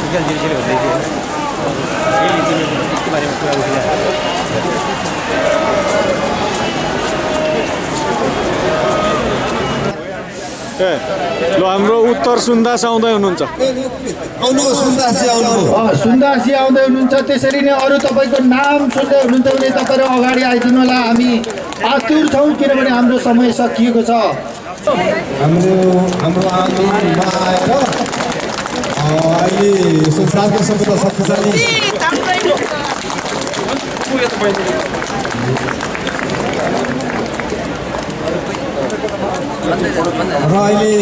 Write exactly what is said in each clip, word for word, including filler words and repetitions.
ल हाम्रो उत्तर सुन्दास आउँदै हुनुहुन्छ सुन्दासी आउँदै हुनुहुन्छ त्यसरी नै अरू तपाईँको नाम सुन्दै हुनुहुन्छ भने तपाईँहरू अगाडि आइदिनु होला हामी आतुर छौँ किनभने हाम्रो समय सकिएको छ हाम्रो हाम्रो आन्दोलनमा आएर अहिले संसारको सबैभन्दा शक्तिशाली र अहिले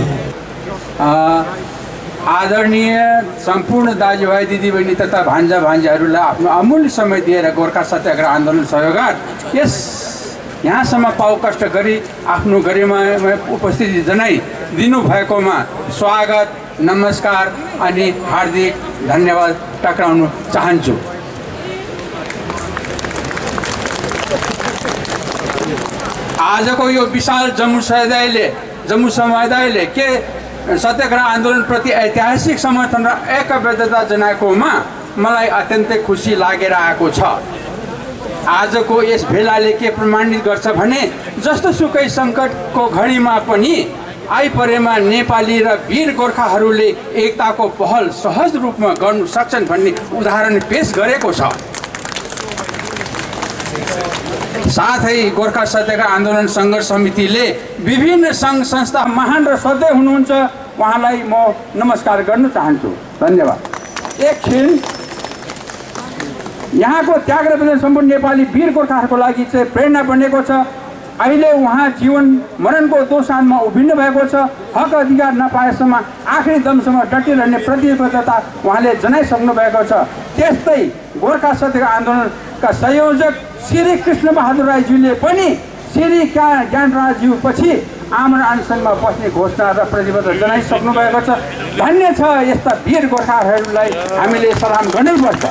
आदरणीय सम्पूर्ण दाजुभाइ दिदीबहिनी तथा भान्जा भान्जीहरूलाई आफ्नो अमूल्य समय दिएर गोर्खा सत्याग्रह आन्दोलन सहयोगार यस यहाँसम्म पाउ कष्ट गरी आफ्नो गरिमामय उपस्थिति जनाइ दिनुभएकोमा स्वागत नमस्कार अनि हार्दिक धन्यवाद टक्राउन चाहन्छु। आजको यो विशाल जम्मू समुदायले जम्मू समुदायले के सत्याग्रह आन्दोलनप्रति ऐतिहासिक समर्थन र एकबद्धता जनाएकोमा मलाई अत्यन्तै खुसी लागेर आएको छ। आजको यस भेलाले के प्रमाणित गर्छ भने जस्तो सुकै सङ्कटको घडीमा पनि आइपरेमा नेपाली र वीर गोर्खाहरूले एकताको पहल सहज रूपमा गर्नु सक्छन् भन्ने उदाहरण पेश गरेको छ। साथै गोर्खा सत्याग्रह आन्दोलन सङ्घर्ष समितिले विभिन्न सङ्घ संस्था महान र सधैँ हुनुहुन्छ, उहाँलाई म नमस्कार गर्न चाहन्छु। धन्यवाद। एकछिन यहाँको त्याग र बलिदान सम्पूर्ण नेपाली वीर गोर्खाहरूको लागि चाहिँ प्रेरणा बनेको छ। अहिले उहाँ जीवन मरणको दोसानमा उभिनु भएको छ। हक अधिकार नपाएसम्म आखिरी दमसम्म डटिरहने प्रतिबद्धता उहाँले जनाइसक्नु भएको छ। त्यस्तै गोर्खा सत्याग्रह आन्दोलनका संयोजक श्री कृष्ण बहादुर राईज्यूले पनि श्री ज्ञानराजज्यू पछि आमरण अनसनमा बस्ने घोषणा र प्रतिबद्धता जनाइसक्नु भएको छ। धन्य छ यस्ता वीर गोर्खाहरूलाई हामीले सलाम गर्नैपर्छ।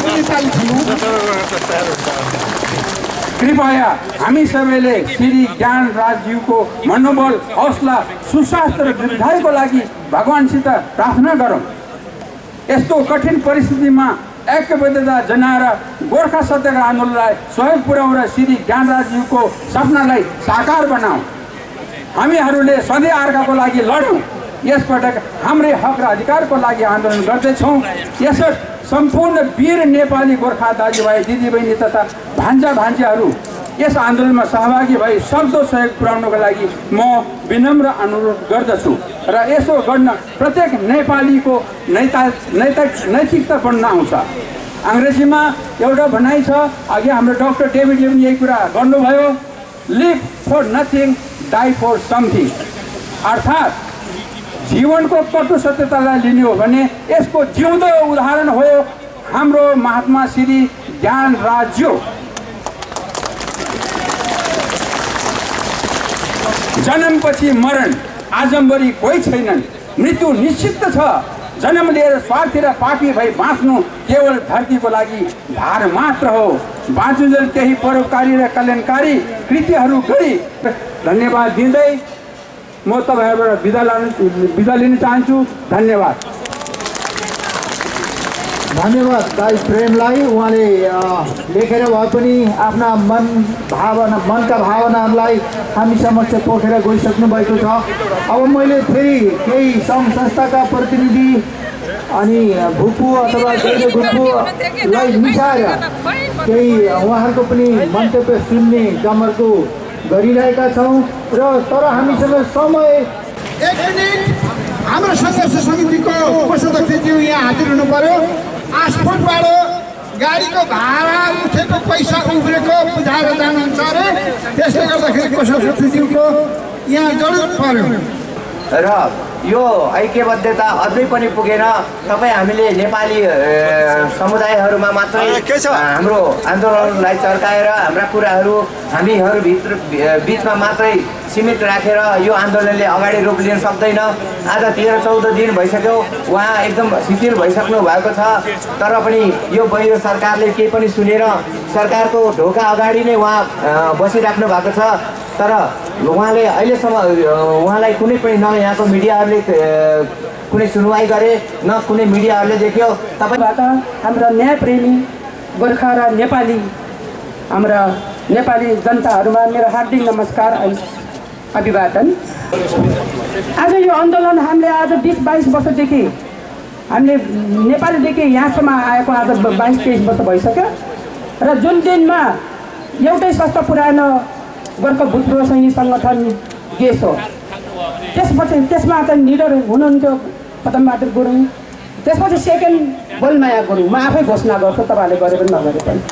कृपया हामी सबैले श्री ज्ञानराजज्यूको मनोबल हौसला सुस्वास्थ्य र दीर्घायुको लागि भगवानसित प्रार्थना गरौँ। यस्तो कठिन परिस्थितिमा एकबद्धता जनाएर गोर्खा सत्याग्रह आन्दोलनलाई सहयोग पुर्याउँ र श्री ज्ञानराजज्यूको सपनालाई साकार बनाऊ। हामीहरूले सधैँ अर्काको लागि लडौँ। यसपटक हाम्रै हक र अधिकारको लागि आन्दोलन गर्दैछौँ। यसर्थ सम्पूर्ण वीर नेपाली गोर्खा दाजुभाइ दिदीबहिनी तथा भान्जा भान्जीहरू यस आन्दोलनमा सहभागी भई सक्दो सहयोग पुर्याउनको लागि म विनम्र अनुरोध गर्दछु र यसो गर्न प्रत्येक नेपालीको नैता नैतिक नैतिकता बन्न आउँछ। अङ्ग्रेजीमा एउटा भनाइ छ, अघि हाम्रो डाक्टर डेभिडले पनि यही कुरा गर्नुभयो, live for nothing die for something. अर्थात् जीवनको कटु सत्यतालाई लिने हो भने यसको जिउँदो उदाहरण हो हाम्रो महात्मा श्री ज्ञानराजज्यू। जन्मपछि मरण, आजम्बरी कोही छैनन्, मृत्यु निश्चित छ। जन्म लिएर स्वार्थी र पापी भई बाँच्नु केवल धरतीको लागि भार मात्र हो। बाँचुन्जेल केही परोपकारी र कल्याणकारी कृतिहरू गरी धन्यवाद दिँदै म तपाईँहरूबाट बिदा लानु बिदा लिन चाहन्छु। धन्यवाद। धन्यवाद दाइ प्रेमलाई। उहाँले लेखेर भए पनि आफ्ना मन भावना मनका भावनाहरूलाई हामी समक्ष पोखेर गइसक्नु भएको छ। अब मैले फेरि केही सङ्घ संस्थाका प्रतिनिधि अनि भुपू अथवा जहिले भुपूलाई मिसाएर केही उहाँहरूको पनि मन्तव्य सुन्ने जमर्को गरिरहेका छौँ र तर हामीसँग समय एक मिनट हाम्रो सङ्घर्ष समितिको कोषाध्यक्षज्यू यहाँ हाजिर हुनु पर्यो। आसफोटबाट गाडीको भाडा उठेको पैसा उब्रेको बुझाएर जानुहुन्छ अरे, त्यसले गर्दाखेरि कोषाध्यक्षज्यूको यहाँ जरुरत पर्यो। र यो ऐक्यबद्धता अझै पनि पुगेन। तपाईँ हामीले नेपाली समुदायहरूमा मात्रै हाम्रो आन्दोलनलाई चर्काएर हाम्रा कुराहरू हामीहरूभित्र बिचमा मात्रै सीमित राखेर यो आन्दोलनले अगाडि रूप लिन सक्दैन। आज तेह्र चौध दिन भइसक्यो, उहाँ एकदम शिथिल भइसक्नु भएको छ। तर पनि यो बहिरो सरकारले केही पनि सुनेर सरकारको ढोका अगाडि नै उहाँ बसिराख्नु भएको छ। तर उहाँले अहिलेसम्म उहाँलाई कुनै पनि न यहाँको मिडियाहरूले कुनै सुनवाई गरे न कुनै मिडियाहरूले देख्यो। तपाईँबाट हाम्रा न्यायप्रेमी गोर्खा र नेपाली हाम्रा नेपाली जनताहरूमा मेरो हार्दिक नमस्कार अभिवादन। आज यो आन्दोलन हामीले आज बिस बाइस वर्षदेखि हामीले नेपालदेखि यहाँसम्म आएको आज बाइस तेइस वर्ष भइसक्यो र जुन दिनमा एउटै संस्था पुरानो गोर्खा भूतपूर्व सैनिक सङ्गठन गेस हो, त्यसपछि त्यसमा चाहिँ लिडर हुनुहुन्थ्यो पदमबहादुर गुरुङ, त्यसपछि सेकेन्ड बलमाया गुरुङ। म आफै घोषणा गर्छु, तपाईँहरूले गरे पनि नगरे पनि।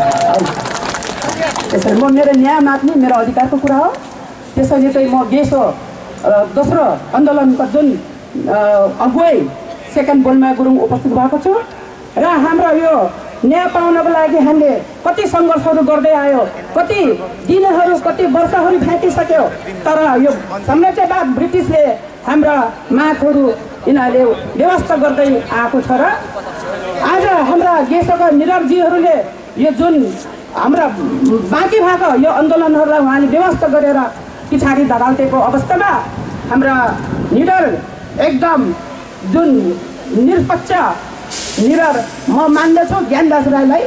त्यसरी म मेरो न्याय माग्ने मेरो अधिकारको कुरा हो। त्यसैले चाहिँ म गेसो दोस्रो आन्दोलनको जुन अगुवाई सेकेन्ड बलमाया गुरुङ उपस्थित भएको छु र हाम्रो यो न्याय पाउनको लागि हामीले कति सङ्घर्षहरू गर्दै आयो, कति दिनहरू कति वर्षहरू फ्याँकिसक्यो, तर यो साम्राज्यवाद ब्रिटिसले हाम्रा मागहरू यिनीहरूले व्यवस्था गर्दै आएको छ र आज हाम्रा गेसोका निरजीहरूले यो जुन हाम्रा बाँकी भएको यो आन्दोलनहरूलाई उहाँले व्यवस्था गरेर पछाडि धकाल्टेको अवस्थामा हाम्रा निडर एकदम जुन निष्पक्ष निडर म मान्दछु ज्ञानदास राईलाई,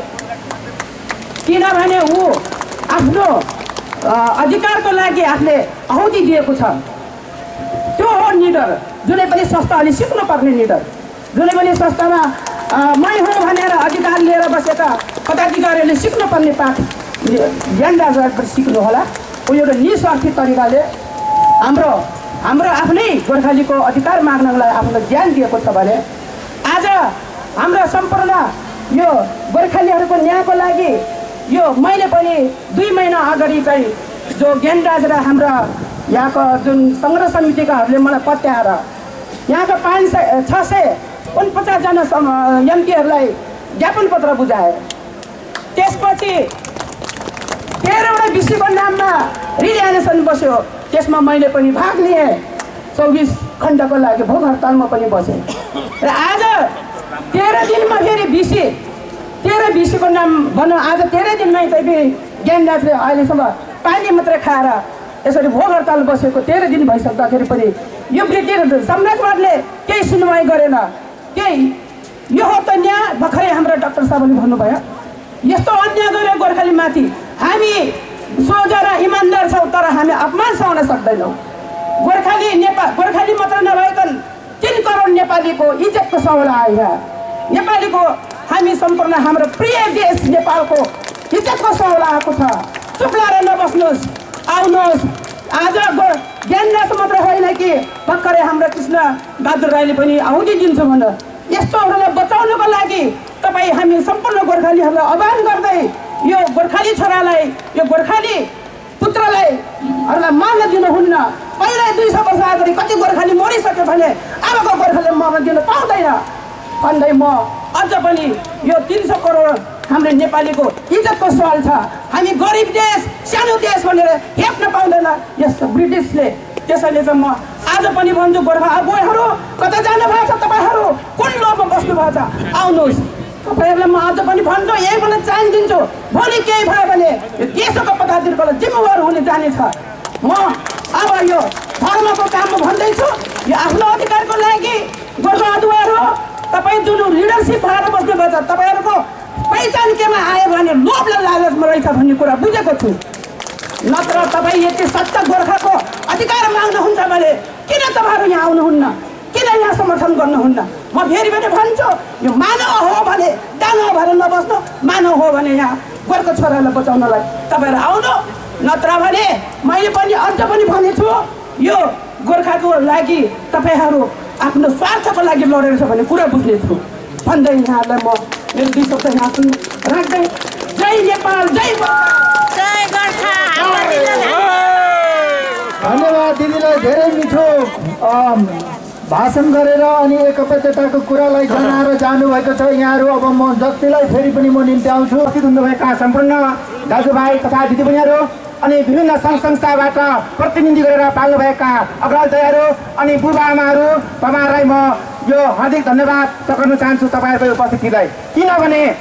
किनभने ऊ आफ्नो अधिकारको लागि आफूले आहुति दिएको छ। त्यो हो निडर। जुनै पनि संस्थाले सिक्नुपर्ने निडर। जुनै पनि संस्थामा मै हुँ भनेर अधिकार लिएर बसेका पदाधिकारीहरूले सिक्नुपर्ने पाठ ज्ञानदास राईबाट सिक्नु होला। ऊ एउटा निस्वार्थी तरिकाले हाम्रो हाम्रो आफ्नै गोर्खालीको अधिकार माग्नलाई आफूलाई ज्ञान दिएको छ भने आज हाम्रा सम्पूर्ण यो गोर्खालीहरूको न्यायको लागि यो मैले पनि दुई महिना अगाडि चाहिँ जो ज्ञानराज र हाम्रा यहाँको जुन सङ्ग्रह समितिकाहरूले मलाई पत्याएर यहाँको पाँच सय छ सय उनपचासजना एमपीहरूलाई ज्ञापन पत्र बुझाए। त्यसपछि तेह्रवटा विषयको नाममा रिलिएसन बस्यो, त्यसमा मैले पनि भाग लिएँ। चौबिस खण्डको लागि भोक हडतालमा पनि बसेँ र आज तेह्र दिनमा फेरि बिसी तेह्र बिसीको नाम भनौँ आज तेह्र दिनमै चाहिँ फेरि ज्ञानराजले अहिलेसम्म पानी मात्रै खाएर यसरी भोक हडताल बसेको तेह्र दिन भइसक्दाखेरि पनि यो ब्रिटिस साम्राज्यवादले केही सुनवाई गरेन। केही यो हो त न्याय। भर्खरै हाम्रो डाक्टर साहबले भन्नुभयो यस्तो अन्याय गर्यो गोर्खालीमाथि। हामी सोझा र इमान्दार छौँ तर हामी अपमान सहन सक्दैनौँ। गोर्खाली नेपाल गोर्खाली मात्र नभइकन तिन करोड नेपालीको इज्जतको सवाल आयो। नेपालीको हामी सम्पूर्ण हाम्रो प्रिय देश नेपालको इज्जतको सवाल आएको छ। चुप लाएर नबस्नुहोस्, आउनुहोस्। आज ज्ञानदास मात्र होइन कि भर्खरै हाम्रो कृष्ण बहादुर राईले पनि आहुति दिन्छु भनेर यस्तोहरूलाई बचाउनको लागि तपाईँ हामी सम्पूर्ण गोर्खालीहरूलाई आह्वान गर्दै यो गोर्खाली छोरालाई यो गोर्खाली पुत्रलाई अरूलाई मार्न दिनुहुन्न। पहिल्यै दुई सय वर्ष अगाडि कति गोर्खाली मरिसक्यो भने अबको गोर्खाले मर्न दिनु पाउँदैन भन्दै म अझ पनि यो तिन सय करोड हाम्रो नेपालीको इज्जतको सवाल छ। हामी गरिब देश सानो देश भनेर हेप्न पाउँदैन यस्तो ब्रिटिसले। त्यसैले चाहिँ म आज पनि भन्छु गोर्खा अगुवाईहरू कता जानुभएको छ, तपाईँहरू कुन लोभमा बस्नु भएको छ, आउनुहोस्। तपाईँहरूलाई म आज पनि भन्छु, यही बेला चान्स दिन्छु। भोलि केही भयो भने यो देशको पदाधिकारीलाई जिम्मेवार हुने जानेछ। म अब यो धर्मको काम भन्दैछु, यो आफ्नो अधिकारको लागि गोर्खा अगुवाईहरू तपाईँ जुन लिडरसिप भएर बस्नु भएको छ तपाईँहरूको पहिचान केमा आयो भने लोभ र लालचमा रहेछ भन्ने कुरा बुझेको छु। नत्र तपाईँ यति सच्चा गोर्खाको अधिकार माग्नुहुन्छ भने किन तपाईँहरू यहाँ आउनुहुन्न, किन यहाँ समर्थन गर्नुहुन्न? म फेरि पनि भन्छु यो मानव हो भने दानव भएर नबस्नु, मानव हो भने यहाँ गोर्खा छोरालाई बचाउनलाई तपाईँहरू आउनु। नत्र भने मैले पनि अझ पनि भनेछु यो गोर्खाको लागि तपाईँहरू आफ्नो स्वार्थको लागि लडेर छ भन्ने कुरा बुझ्नेछु भन्दै यहाँहरूलाई म मेरो दुई शब्द यहाँ सुन राख्दै जय नेपाल जय गोर्खा। धन्यवाद दिदीलाई, धेरै मिठो भाषण गरेर अनि एकबद्धताको कुरालाई जनाएर जानुभएको छ यहाँहरू। अब म जतिलाई फेरि पनि म निम्ति आउँछु। उपस्थित हुनुभएका सम्पूर्ण दाजुभाइ तथा दिदीबहिनीहरू अनि विभिन्न सङ्घ संस्थाबाट प्रतिनिधि गरेर पाल्नुभएका अग्रजहरू अनि बुबाआमाहरू तपाईँहरूलाई म यो हार्दिक धन्यवाद गर्न चाहन्छु तपाईँहरूको उपस्थितिलाई। किनभने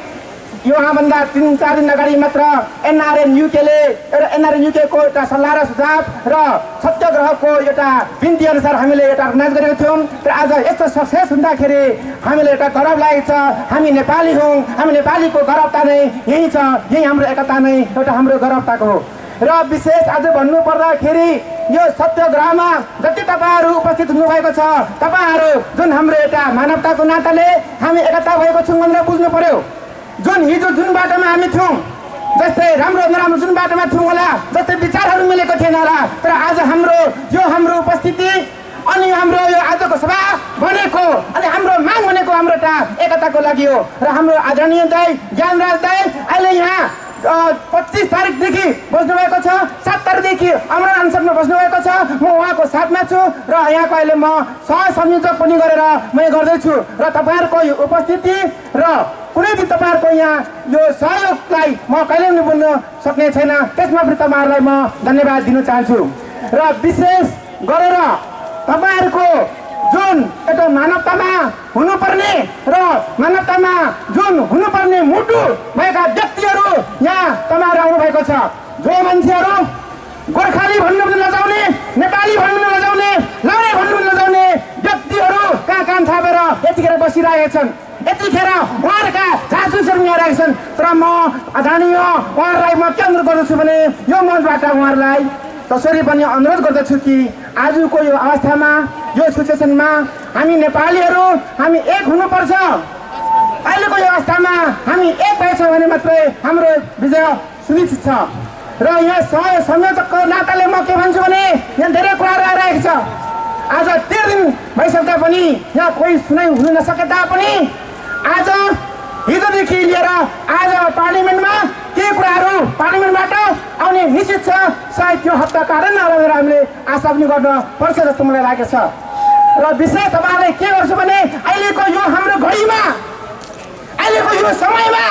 योभन्दा तिन चार दिन अगाडि मात्र एनआरएन युकेले एउटा एनआरएन युकेको एउटा सल्लाह र सुझाव र सत्याग्रहको एउटा बिन्ती अनुसार हामीले एउटा अर्गनाइज गरेको थियौँ। र आज यस्तो सक्सेस हुँदाखेरि हामीले एउटा गर्व लागेको छ। हामी नेपाली हौँ, हामी नेपालीको गर्वता नै यही छ, यही हाम्रो एकता नै एउटा हाम्रो गर्वताको हो। र विशेष आज भन्नु पर्दाखेरि यो सत्याग्रहमा जति तपाईँहरू उपस्थित हुनुभएको छ, तपाईँहरू जुन हाम्रो एउटा मानवताको नाताले हामी एकता भएको छौँ भनेर बुझ्नु पर्यो। जुन हिजो जुन बाटोमा हामी थियौँ, जस्तै राम्रो नराम्रो जुन बाटोमा थियौँ होला, जस्तै विचारहरू मिलेको थिएन होला, तर आज हाम्रो यो हाम्रो उपस्थिति अनि हाम्रो यो आजको सभा भनेको अनि हाम्रो माग भनेको हाम्रो एउटा एकताको लागि हो। र हाम्रो आदरणीय दाइ ज्ञानराज दाइ अहिले यहाँ पच्चिस तारिकदेखि बस्नुभएको छ, सात तारिकदेखि अमरण अनसनमा बस्नुभएको छ। म उहाँको साथमा छु र यहाँको अहिले म सह संयोजक पनि गरेर म गर्दैछु। र तपाईँहरूको यो उपस्थिति र कुनै पनि तपाईँहरूको यहाँ यो सहयोगलाई म कहिले पनि बोल्न सक्ने छैन, त्यसमा पनि तपाईँहरूलाई म धन्यवाद दिन चाहन्छु। र विशेष गरेर तपाईँहरूको जुन एउटा मानवतामा हुनुपर्ने र मानवतामा जुन हुनुपर्ने मुटु भएका व्यक्तिहरू यहाँ तपाईँहरू आउनुभएको छ। जो मान्छेहरू गोर्खाली भन्नु पनि नजाउने, नेपाली भन्नु पनि नजाउने, लाउने भन्नु पनि नजाउने व्यक्तिहरू कहाँ कान थापेर यतिखेर बसिरहेका छन्। यतिखेर उहाँहरूका जासुसहरू यहाँ आएका छन्। तर म आदरणीय उहाँहरूलाई म के अनुरोध गर्दछु भने यो मञ्चबाट उहाँहरूलाई त्यसरी पनि अनुरोध गर्दछु कि आजको यो अवस्थामा यो सिचुएसनमा हामी नेपालीहरू हामी एक हुनुपर्छ। अहिलेको यो अवस्थामा हामी एक भएछौँ भने मात्रै हाम्रो विजय सुनिश्चित छ। र यहाँ सह संयोजकको नाताले म के भन्छु भने यहाँ धेरै कुराहरू आइरहेको छ। आज तेह्र दिन भइसक्दा पनि यहाँ कोही सुनाइ हुन नसके तापनि आज हिजोदेखि लिएर आज पार्लिमेन्टमा केही कुराहरू पार्लिमेन्टबाट आउने निश्चित छ। सायद यो हप्ता कारण नरहेर हामीले आशा पनि गर्न पर्छ जस्तो मलाई लागेको छ। र विशेष तपाईँहरूले के गर्छु भने अहिलेको यो हाम्रो घडीमा अहिलेको यो समयमा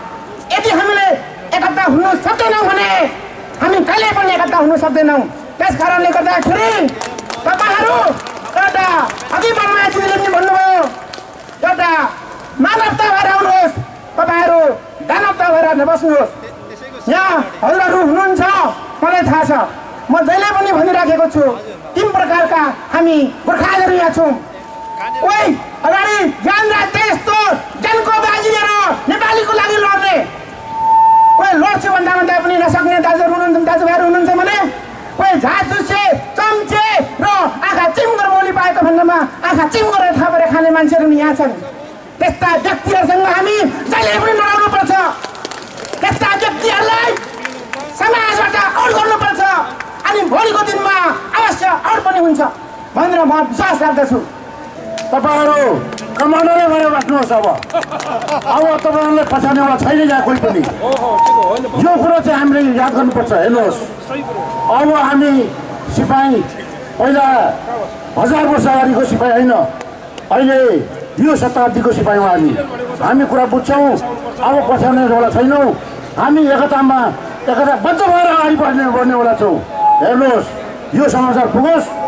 यदि हामीले एकता हुनु सक्दैनौँ भने हामी कहिले पनि एकता हुनु सक्दैनौँ। त्यस कारणले गर्दाखेरि तपाईँहरू एउटा अघि बर्माजीले पनि भन्नुभयो एउटा मानवता भएर आउनुहोस्, तपाईँहरू दानवता भएर नबस्नुहोस्। यहाँ हजुरहरू हुनुहुन्छ मलाई थाहा छ, म जहिले पनि भनिराखेको छु तीन प्रकारका हामी गोर्खालीहरू यहाँ छौँ। कोही अगाडि ज्ञानराज त्यस्तो जनको बाजी लिएर नेपालीको लागि लड्ने, कोही लड्छु भन्दा भन्दा पनि नसक्ने दाजुहरू हुनुहुन्छ, दाजुभाइहरू हुनुहुन्छ भने कोही झाचुसे चम्चे र आँखा चिम गरेर बोली पाएको भन्दामा आँखा चिम गरेर थापेर खाने मान्छेहरू पनि यहाँ छन्। त्यस्ता व्यक्तिहरूसँग हामी जहिले पनि लडाउनु पर्छ। त्यस्ता व्यक्तिहरूलाई समाजबाट आउट गर्नुपर्छ अनि भोलिको दिनमा अवश्य आउट पनि हुन्छ भनेर म विश्वास राख्दछु। तपाईँहरू कमान्डरै भएर बस्नुहोस्। अब अब तपाईँहरूलाई पछाड्नेवाला छैन यहाँ कोही पनि। यो कुरो चाहिँ हामीले याद गर्नुपर्छ। हेर्नुहोस्, अब हामी सिपाही पहिला हजार वर्ष अगाडिको सिपाही होइन, अहिले यो शताब्दीको सिपाही हो हामी। हामी कुरा बुझ्छौँ, अब पछाड्नेवाला छैनौँ। हामी एकतामा एकताबद्ध भएर अगाडि बढ्ने बढ्नेवाला छौँ। हेर्नुहोस्, यो समाचार पुगोस्।